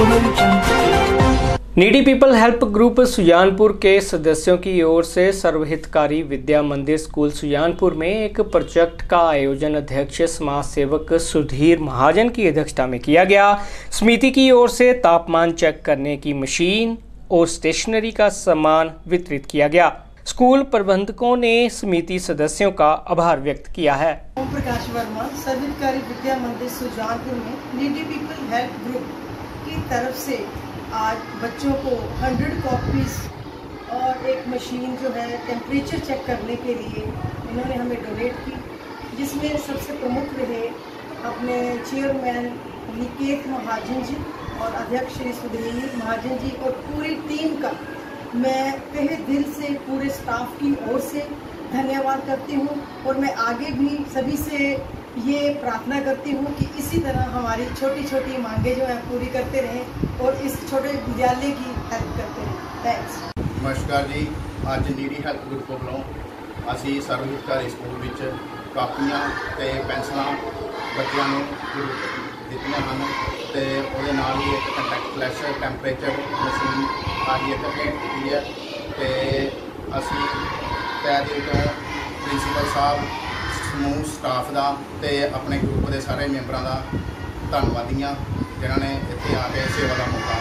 Needy people help group Sujanpur के सदस्यों की ओर से सर्वहितकारी विद्या मंदिर स्कूल सुजानपुर में एक प्रोजेक्ट का आयोजन अध्यक्ष समाज सेवक सुधीर महाजन की अध्यक्षता में किया गया। समिति की ओर से तापमान चेक करने की मशीन और स्टेशनरी का सामान वितरित किया गया। स्कूल प्रबंधकों ने समिति सदस्यों का आभार व्यक्त किया है। ओम प्रकाश वर्मा, सर्वहितकारी विद्या मंदिर सुजानपुर में नीडी पीपल हेल्प ग्रुप की तरफ से आज बच्चों को 100 कॉपीज और एक मशीन जो है टेम्परेचर चेक करने के लिए इन्होंने हमें डोनेट की, जिसमें सबसे प्रमुख रहे अपने चेयरमैन निकेत महाजन जी और अध्यक्ष श्री सुधीर महाजन जी और पूरी टीम का मैं तहे दिल से पूरे स्टाफ की ओर से धन्यवाद करती हूँ। और मैं आगे भी सभी से ये प्रार्थना करती हूँ कि इसी तरह हमारी छोटी छोटी मांगे जो है पूरी करते रहें और इस छोटे विद्यालय की हेल्प करते रहें। थैंक्स। नमस्कार जी, आज नीडी हेल्प ग्रुप वालों असी सर्वहितकारी स्कूल विच कापियां ते पेंसिलां बच्चों को दित्तियां हन ते उहदे नाल ही एक कंटैक्ट फ्लैश टैंपरेचर मशीन आज एक भेंट की है ते असी तय दिल तो प्रिंसीपल साहब समूह स्टाफ का ते अपने ग्रुप के सारे मैंबरों का धन्नवादी हाँ जिन्होंने इत्थे आके सेवा का मौका।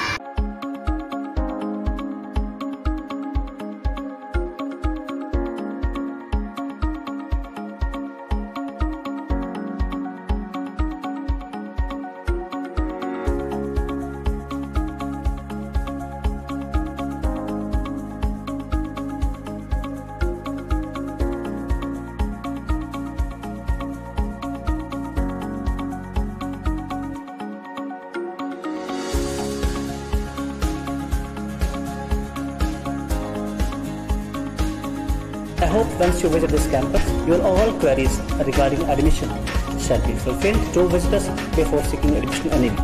I hope once you visit this campus, your all queries regarding admission shall be fulfilled. Do visit us before seeking admission anyway.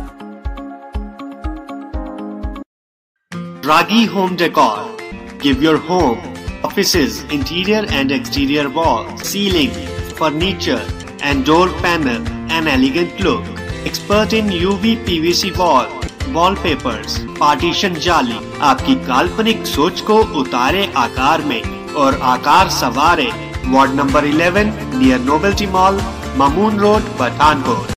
Ragi Home Decor. Give your home, offices, interior and exterior walls, ceiling, furniture and door panel an elegant look. Expert in UV PVC wall, wallpapers, partition जाली आपकी काल्पनिक सोच को उतारे आकार में और आकार सवारे। Ward number 11 near novelty mall, Mamun road, Pathankot.